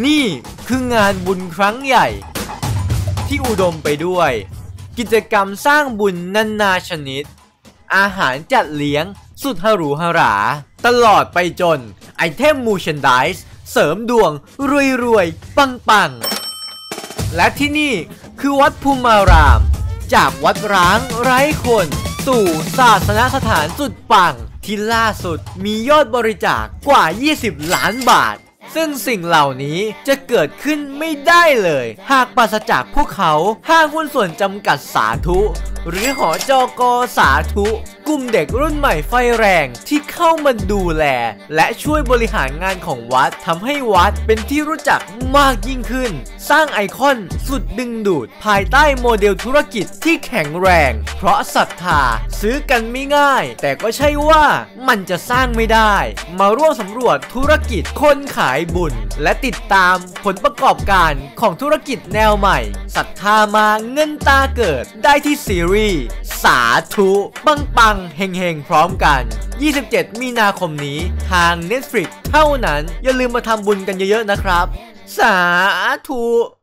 นี่คืองานบุญครั้งใหญ่ที่อุดมไปด้วยกิจกรรมสร้างบุญนานาชนิดอาหารจัดเลี้ยงสุดหรูหราตลอดไปจนไอเทมมูชันไดส์เสริมดวงรวยๆปังๆและที่นี่คือวัดภูมารามจากวัดร้างไร้คนสู่ศาสนสถานสุดปังที่ล่าสุดมียอดบริจาคกว่า20 ล้านบาทซึ่งสิ่งเหล่านี้จะเกิดขึ้นไม่ได้เลยหากปราศจากพวกเขาห้างหุ้นส่วนจำกัดสาธุหรือหอจก.สาธุกลุ่มเด็กรุ่นใหม่ไฟแรงที่เข้ามาดูแลและช่วยบริหารงานของวัดทำให้วัดเป็นที่รู้จักมากยิ่งขึ้นสร้างไอคอนสุดดึงดูดภายใต้โมเดลธุรกิจที่แข็งแรงเพราะศรัทธาซื้อกันไม่ง่ายแต่ก็ใช่ว่ามันจะสร้างไม่ได้มาร่วมสำรวจธุรกิจคนขายบุญและติดตามผลประกอบการของธุรกิจแนวใหม่ศรัทธามาเงินตาเกิดได้ที่ซีรีส์สาธุปังเฮงๆพร้อมกัน27 มีนาคมนี้ทาง Netflix เท่านั้นอย่าลืมมาทำบุญกันเยอะๆนะครับสาธุ